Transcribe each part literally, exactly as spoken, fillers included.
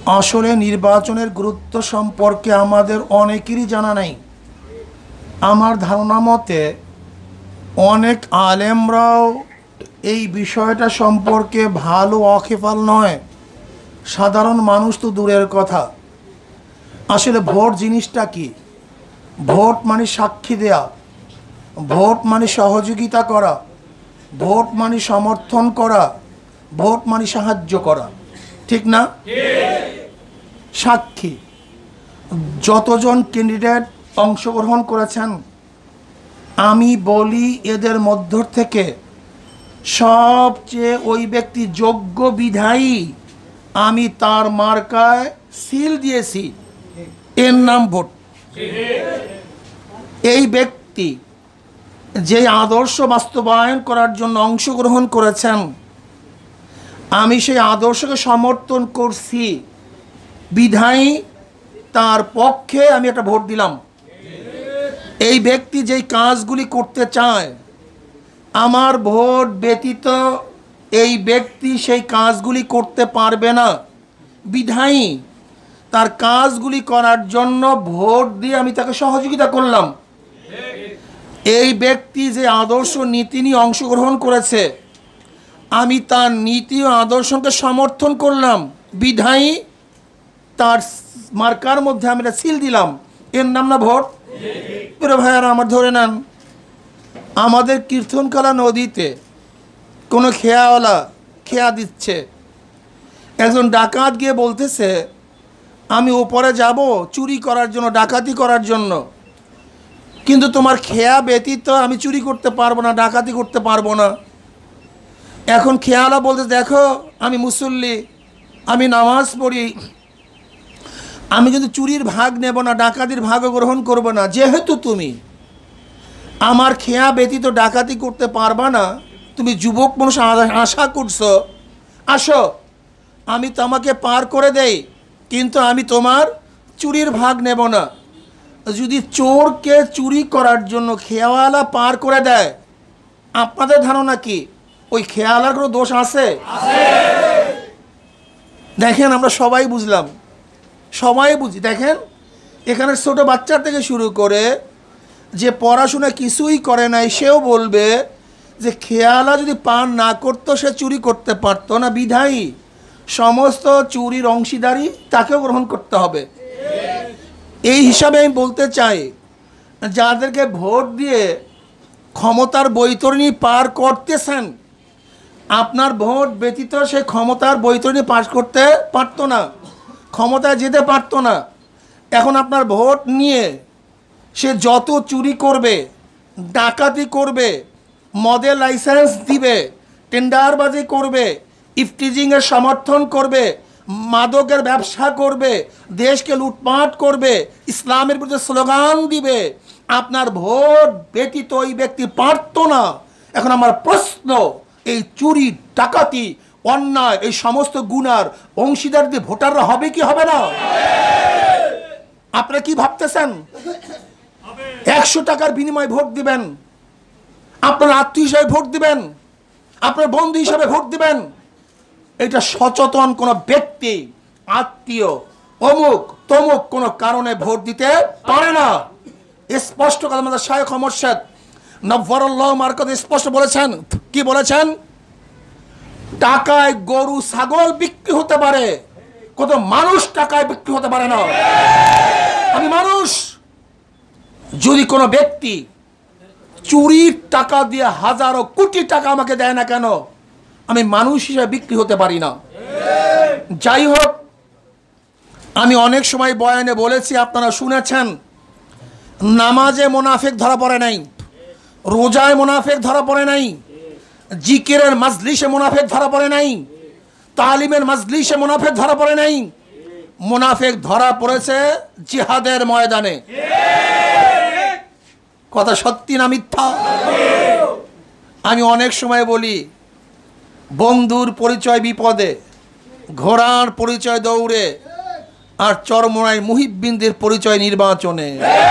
আসলে নির্বাচনের গুরুত্ব সম্পর্কে আমাদের অনেকেরই জানা নাই। আমার ধারণা মতে অনেক আলেমরাও এই বিষয়টা সম্পর্কে ভালো ওয়াকিফাল নয়। সাধারণ মানুষ তো দূরের কথা। আসলে ভোট জিনিসটা কি? ভোট মানে সাক্ষী দেয়া, ভোট মানে সহযোগিতা করা, ভোট মানে সমর্থন করা, ভোট মানে সাহায্য করা, ঠিক না? সাক্ষী যতজন ক্যান্ডিডেট অংশগ্রহণ করেছেন, আমি বলি এদের মধ্য থেকে সবচেয়ে ওই ব্যক্তি যোগ্য বিধায়ী আমি তার মার্কায় সিল দিয়েছি, এর নাম ভোট। এই ব্যক্তি যে আদর্শ বাস্তবায়ন করার জন্য অংশগ্রহণ করেছেন, আমি সেই আদর্শকে সমর্থন করছি বিধায়ী তার পক্ষে আমি একটা ভোট দিলাম। এই ব্যক্তি যেই কাজগুলি করতে চায়, আমার ভোট ব্যতীত এই ব্যক্তি সেই কাজগুলি করতে পারবে না, বিধায়ী তার কাজগুলি করার জন্য ভোট দিয়ে আমি তাকে সহযোগিতা করলাম। এই ব্যক্তি যে আদর্শ নীতি নিয়ে অংশগ্রহণ করেছে, আমি তার নীতি ও আদর্শকে সমর্থন করলাম, বিধায়ী তার মার্কার মধ্যে আমি একটা সিল দিলাম, এর নাম না ভোট? প্রিয় ভাইয়ারা আমার ধরে নেন, আমাদের কীর্তনকলা নদীতে কোনো খেয়াওয়ালা খেয়া দিচ্ছে, একজন ডাকাত গিয়ে বলতেছে আমি ওপরে যাব চুরি করার জন্য, ডাকাতি করার জন্য, কিন্তু তোমার খেয়া ব্যতীত আমি চুরি করতে পারবো না, ডাকাতি করতে পারবো না। এখন খেয়াওয়ালা বলতে দেখো আমি মুসল্লি, আমি নামাজ পড়ি, আমি কিন্তু চুরির ভাগ নেব না, ডাকাতির ভাগও গ্রহণ করব না। যেহেতু তুমি আমার খেয়া ব্যতীত ডাকাতি করতে পারবা না, তুমি যুবক মানুষ আশা করছো, আসো আমি তোমাকে পার করে দেই, কিন্তু আমি তোমার চুরির ভাগ নেব না। যদি চোরকে চুরি করার জন্য খেয়াওয়ালা পার করে দেয়, আপনাদের ধারণা কি ওই খেয়াওয়ালার কোনো দোষ আছে? দেখেন আমরা সবাই বুঝলাম, সবাই বুঝি। দেখেন এখানে ছোট বাচ্চা থেকে শুরু করে যে পড়াশোনা কিছুই করে নাই, সেও বলবে যে খেয়ালা যদি পান না করতো সে চুরি করতে পারতো না, বিধায়ী সমস্ত চুরির অংশীদারি তাকেও গ্রহণ করতে হবে। এই হিসাবে আমি বলতে চাই, যাদেরকে ভোট দিয়ে ক্ষমতার বৈতরণী পার করতেছেন, আপনার ভোট ব্যতীত সে ক্ষমতার বৈতরণী পাস করতে পারতো না, ক্ষমতায় যেতে পারতো না। এখন আপনার ভোট নিয়ে সে যত চুরি করবে, ডাকাতি করবে, মদের লাইসেন্স দিবে, টেন্ডারবাজি করবে, ইফটিজিংয়ের সমর্থন করবে, মাদকের ব্যবসা করবে, দেশকে লুটপাট করবে, ইসলামের বিরুদ্ধে স্লোগান দিবে, আপনার ভোট ব্যতীত ওই ব্যক্তি পারতো না। এখন আমার প্রশ্ন, এই চুরি, ডাকাতি, অন্যায়, এই সমস্ত গুনার অংশীদার দিয়ে ভোটাররা হবে কি হবে না? আপনারা কি ভাবতেছেন? একশো টাকার বিনিময়ে ভোট দিবেন, আপনার আত্মীয় হিসাবে ভোট দিবেন, আপনার বন্ধু হিসাবে ভোট দিবেন, এটা সচেতন কোন ব্যক্তি, আত্মীয়, অমুক তমুক কোন কারণে ভোট দিতে পারে না। স্পষ্ট কথা আমাদের শায়খ মুর্শিদ নওয়ারুল্লাহ মারকাত স্পষ্ট বলেছেন। কি বলেছেন? টাকায় গরু ছাগল বিক্রি হতে পারে, কত মানুষ টাকায় বিক্রি হতে পারে না। আমি মানুষ, যদি কোনো ব্যক্তি চুরির টাকা দিয়ে হাজারো কোটি টাকা আমাকে দেয় না কেন, আমি মানুষ হিসেবে বিক্রি হতে পারি না। যাই হোক, আমি অনেক সময় বয়ানে বলেছি, আপনারা শুনেছেন, নামাজে মুনাফিক ধরা পড়ে নাই, রোজায় মুনাফিক ধরা পড়ে নাই, জিকিরের মাজলিসে মুনাফিক ধরা পড়ে নাই, তালিমের মাজলিসে মুনাফিক ধরা পড়ে নাই। মুনাফিক ধরা পড়েছে জিহাদের ময়দানে। কথা সত্যি না মিথ্যা? আমি অনেক সময় বলি, বন্ধুর পরিচয় বিপদে, ঘোড়ার পরিচয় দৌড়ে, আর চরমোনাই মুহিব্বিনদের পরিচয় নির্বাচনে।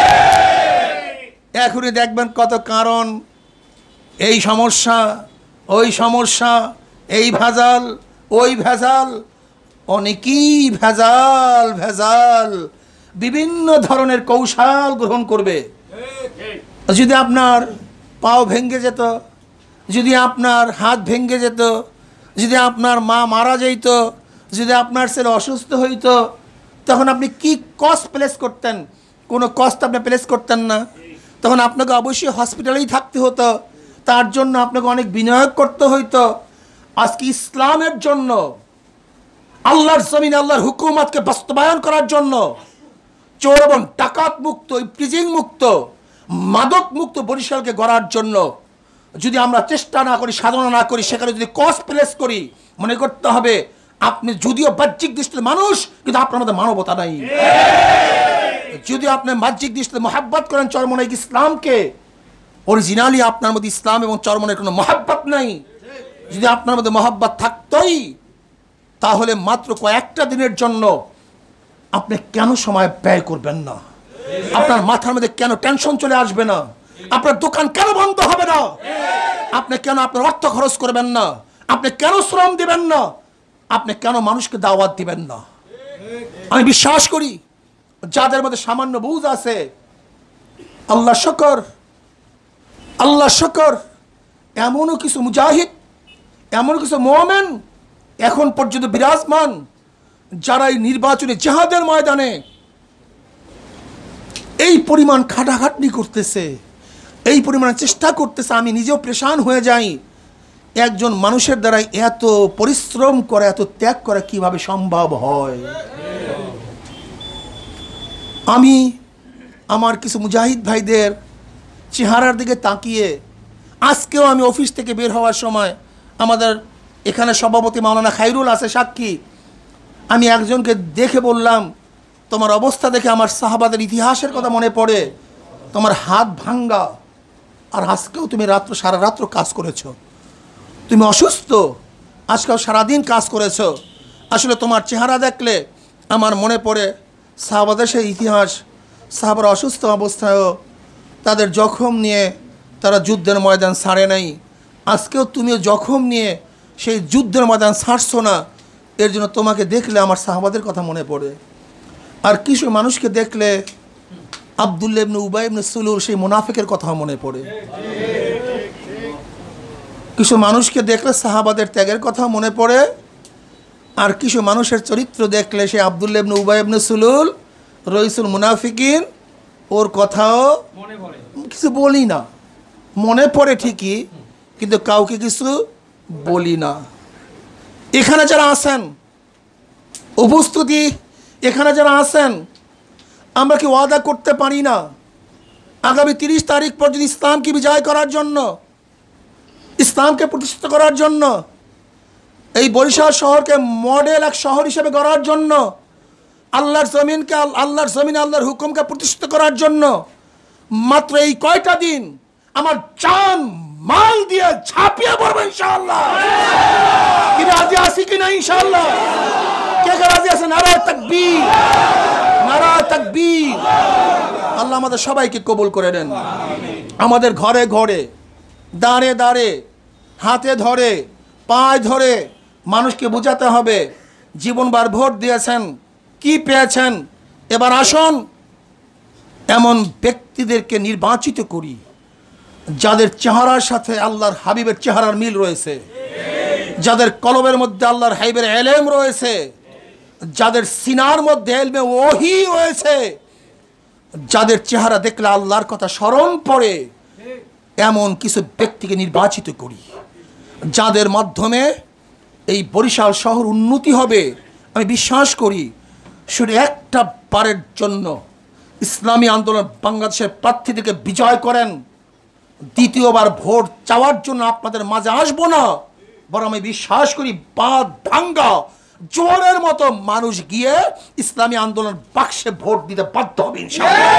এখনই দেখবেন কত কারণ, এই সমস্যা, ওই সমস্যা, এই ভেজাল, ওই ভেজাল, অনেকেই ভেজাল ভেজাল বিভিন্ন ধরনের কৌশল গ্রহণ করবে। যদি আপনার পাও ভেঙে যেত, যদি আপনার হাত ভেঙে যেত, যদি আপনার মা মারা যেত, যদি আপনার ছেলে অসুস্থ হইত, তখন আপনি কি কস্ট প্লেস করতেন? কোনো কস্ট আপনি প্লেস করতেন না। তখন আপনাকে অবশ্যই হসপিটালেই থাকতে হতো, তার জন্য আপনাকে অনেক বিনিয়োগ করতে হইতো। আজকে ইসলামের জন্য, আল্লাহর জমিনে আল্লাহর হুকুমতকে বাস্তবায়ন করার জন্য, চোর এবং ডাকাত মুক্ত, প্রিজিং মুক্ত, মাদক মুক্ত বরিশালকে গড়ার জন্য যদি আমরা চেষ্টা না করি, সাধনা না করি, সেখানে যদি কস্ট প্লেস করি, মনে করতে হবে আপনি যদিও বাহ্যিক দৃষ্টিতে মানুষ, কিন্তু আপনার মধ্যে মানবতা নাই। যদি আপনি বাহ্যিক দৃষ্টিতে মহাব্বত করেন চরমনাইক ইসলামকে, অরিজিনালি আপনার মধ্যে ইসলাম এবং চরমনের কোনো মহাব্বত নাই। যদি আপনার মধ্যে মহাব্বত থাকতই, তাহলে মাত্র কয়েকটা দিনের জন্য আপনি কেন সময় ব্যয় করবেন না? আপনার মাথার মধ্যে কেন টেনশন চলে আসবে না? আপনার দোকান কেন বন্ধ হবে না? আপনি কেন আপনার অর্থ খরচ করবেন না? আপনি কেন শ্রম দিবেন না? আপনি কেন মানুষকে দাওয়াত দিবেন না? আমি বিশ্বাস করি যাদের মধ্যে সামান্য বুঝ আছে, আল্লাহ শুকর, আল্লাহ শুকর, এমনও কিছু মুজাহিদ, এমন কিছু মুমিন এখন পর্যন্ত বিরাজমান, যারা এই নির্বাচনে জিহাদের ময়দানে এই পরিমাণ খাটাখাটনি করতেছে, এই পরিমাণ চেষ্টা করতেছে, আমি নিজেও পেরেশান হয়ে যাই। একজন মানুষের দ্বারা এত পরিশ্রম করা, এত ত্যাগ করা কিভাবে সম্ভব হয়? আমি আমার কিছু মুজাহিদ ভাইদের চেহারার দিকে তাকিয়ে, আজকেও আমি অফিস থেকে বের হওয়ার সময়, আমাদের এখানে সভাপতি মাওলানা খায়রুল আছে সাক্ষী, আমি একজনকে দেখে বললাম, তোমার অবস্থা দেখে আমার সাহাবাদের ইতিহাসের কথা মনে পড়ে। তোমার হাত ভাঙ্গা, আর আজকেও তুমি রাত্র সারা রাত্র কাজ করেছো। তুমি অসুস্থ, আজকেও সারাদিন কাজ করেছো। আসলে তোমার চেহারা দেখলে আমার মনে পড়ে সাহাবাদের সেই ইতিহাস। সাহাবারা অসুস্থ অবস্থায়ও তাদের জখম নিয়ে তারা যুদ্ধের ময়দান ছাড়ে নাই। আজকেও তুমিও জখম নিয়ে সেই যুদ্ধের ময়দান ছাড়ছো না। এর জন্য তোমাকে দেখলে আমার সাহাবাদের কথা মনে পড়ে। আর কিছু মানুষকে দেখলে আব্দুল্লাহ ইবনে উবাই ইবনে সুলুল, সেই মুনাফিকের কথা মনে পড়ে। কিছু মানুষকে দেখলে সাহাবাদের ত্যাগের কথা মনে পড়ে। আর কিছু মানুষের চরিত্র দেখলে সেই আব্দুল্লাহ ইবনে উবাই ইবনে সুলুল, রইসুল মুনাফিকিন, ওর কথাও কিছু বলি না। মনে পড়ে ঠিকই, কিন্তু কাউকে কিছু বলি না। এখানে যারা আছেন উপস্থিতি, এখানে যারা আছেন, আমরা কি ওয়াদা করতে পারি না আগামী তিরিশ তারিখ পর্যন্ত ইসলামকে বিজয় করার জন্য, ইসলামকে প্রতিষ্ঠিত করার জন্য, এই বরিশাল শহরকে মডেল এক শহর হিসেবে গড়ার জন্য, আল্লাহর জমিনকে আল্লাহর জমিনে আল্লাহর হুকুমকে প্রতিষ্ঠিত করার জন্য মাত্র এই কয়টা দিন আমার জান মাল দিয়ে ঝাঁপিয়ে পড়বো ইনশাআল্লাহ। কি রাজি আছি কি না ইনশাআল্লাহ? কে কে রাজি আছেন? নারায়ে তাকবীর, নারায়ে তাকবীর। আল্লাহ আমাদের সবাইকে কবুল করে নেন। আমাদের ঘরে ঘরে, দাঁড়ে দাঁড়ে, হাতে ধরে, পায়ে ধরে মানুষকে বোঝাতে হবে, জীবনবার ভোট দিয়েছেন, কি পেয়েছেন, এবার আসুন এমন ব্যক্তিদেরকে নির্বাচিত করি যাদের চেহারার সাথে আল্লাহর হাবিবের চেহারার মিল রয়েছে, যাদের কলবের মধ্যে আল্লাহর হাবিবের এলেম রয়েছে, যাদের সিনার মধ্যে এলমে ওহী রয়েছে, যাদের চেহারা দেখলে আল্লাহর কথা স্মরণ পড়ে, এমন কিছু ব্যক্তিকে নির্বাচিত করি যাদের মাধ্যমে এই বরিশাল শহর উন্নতি হবে। আমি বিশ্বাস করি শুধু একটা বারের জন্য ইসলামী আন্দোলন বাংলাদেশের প্রার্থীদেরকে বিজয় করেন, দ্বিতীয়বার ভোট চাওয়ার জন্য আপনাদের মাঝে আসবো না, বরং আমি বিশ্বাস করি বাদ ভাঙ্গা জোয়ারের মতো মানুষ গিয়ে ইসলামী আন্দোলন বাক্সে ভোট দিতে বাধ্য হবে ইনশাআল্লাহ।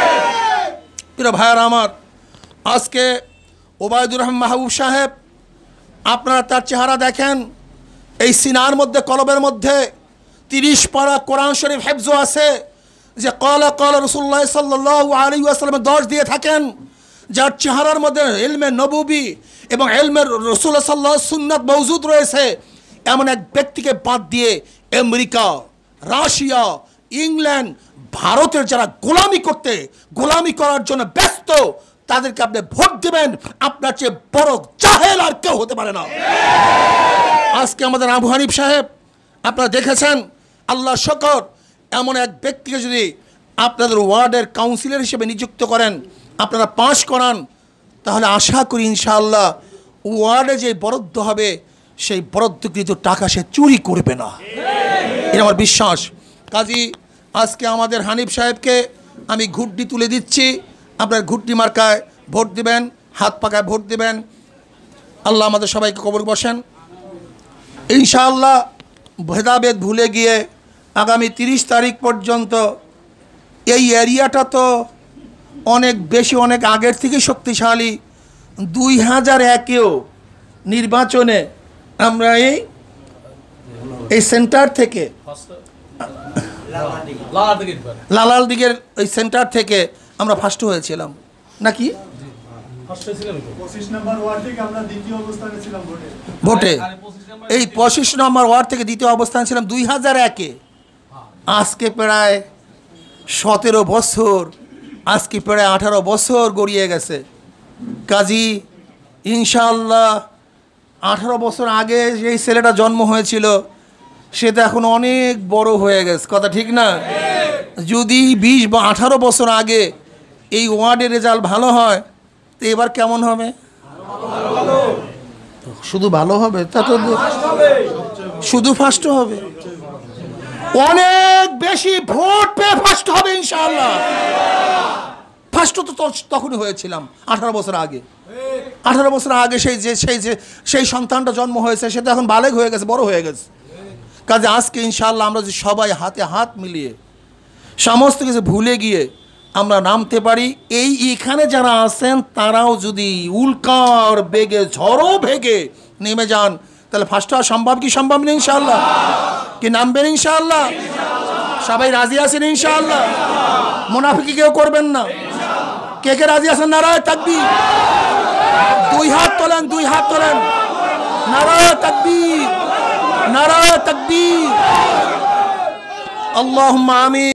প্রিয় ভাইয়ারা আমার, আজকে ওবায়দুর রহমান মাহবুব সাহেব, আপনারা তার চেহারা দেখেন, এই সিনার মধ্যে কলবের মধ্যে তিরিশ পারা কোরআন শরীফ হেফজ আছে, যে ক্বালা ক্বালা রাসূলুল্লাহ সাল্লাল্লাহু আলাইহি ওয়াসাল্লাম দশ দিয়ে থাকেন, যার চেহারার মধ্যে ইলমে নববী এবং ইলমে রাসূলুল্লাহ সাল্লাল্লাহু সুন্নাত মওজুদ রয়েছে, এমন এক ব্যক্তিকে বাদ দিয়ে আমেরিকা, রাশিয়া, ইংল্যান্ড, ভারতের যারা গোলামি করতে গোলামি করার জন্য ব্যস্ত, তাদেরকে আপনি ভোট দেবেন। আপনার চেয়ে বড় জাহেল আর কেউ হতে পারে না। আজকে আমাদের আবু হানিফ সাহেব আপনারা দেখেছেন, আল্লাহ শকর, এমন এক ব্যক্তিকে যদি আপনাদের ওয়ার্ডের কাউন্সিলর হিসেবে নিযুক্ত করেন, আপনারা পাশ করান, তাহলে আশা করি ইনশাআল্লাহ ওয়ার্ডে যে বরাদ্দ হবে সেই বরাদ্দকৃত টাকা সে চুরি করবে না, এটা আমার বিশ্বাস। কাজী আজকে আমাদের হানিফ সাহেবকে আমি ঘুড্ডি তুলে দিচ্ছি, আপনার ঘুড্ডি মার্কায় ভোট দিবেন, হাত পাকায় ভোট দিবেন। আল্লাহ আমাদের সবাইকে কবর বসেন ইনশাআল্লাহ। ভেদাভেদ ভুলে গিয়ে আগামী তিরিশ তারিখ পর্যন্ত এই এরিয়াটা তো অনেক বেশি, অনেক আগের থেকে শক্তিশালী। দুই হাজার একেও নির্বাচনে আমরা এই এই সেন্টার থেকে লালাল দিকের ওই সেন্টার থেকে আমরা ফার্স্ট হয়েছিলাম নাকি ভোটে। এই পঁচিশ নম্বর ওয়ার্ড থেকে দ্বিতীয় অবস্থান ছিলাম দুই হাজার একে। আজকে প্রায় সতেরো বছর, আজকে প্রায় আঠারো বছর গড়িয়ে গেছে। কাজী ইনশাআল্লাহ আঠারো বছর আগে যেই ছেলেটা জন্ম হয়েছিল সেটা এখন অনেক বড় হয়ে গেছে, কথা ঠিক না? যদি বিশ বা আঠারো বছর আগে এই ওয়ার্ডের রেজাল্ট ভালো হয়, তো এবার কেমন হবে? শুধু ভালো হবে তা তো, শুধু ফার্স্ট হবে, অনেক বেশি ভোট পেয়ে ফার্স্ট হবে ইনশাআল্লাহ। ফার্স্ট তো তখনই হয়েছিলাম আঠারো বছর আগে। আঠারো বছর আগে সেই যে সেই যে সেই সন্তানটা জন্ম হয়েছে সেটা এখন বালেগ হয়ে গেছে, বড় হয়ে গেছে। কাজে আজকে ইনশাআল্লাহ আমরা যে সবাই হাতে হাত মিলিয়ে সমস্ত কিছু ভুলে গিয়ে আমরা নামতে পারি, এই এখানে যারা আছেন তারাও যদি উল্কার বেগে ঝড়ো ভেগে নেমে যান, তাহলে ফার্স্ট হওয়া সম্ভব কি সম্ভব না? ইনশাআল্লাহ কি নামবেন? ইনশাআল্লাহ সবাই রাজি আছেন? ইনশাআল্লাহ মুনাফিকি কেউ করবেন না। কে কে রাজি আছেন? নারায়ে তাকবীর, দুই হাত তোলেন, দুই হাত তোলেন, নারায়ে তাকবীর, নারায়ে তাকবীর, আল্লাহুম্মা আমিন।